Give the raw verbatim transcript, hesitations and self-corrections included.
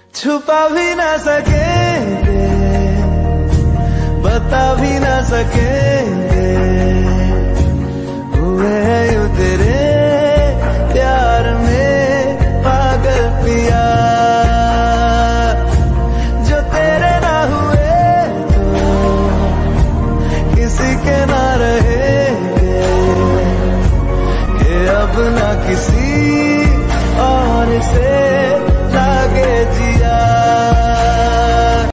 छुपा भी ना सकेंगे, बता भी ना सकेंगे, हुए हैं यूं तेरे प्यार में पागल पिया। जो तेरे ना हुए तो किसी के ना रहेंगे, कि अब ना किसी और से लागे जी।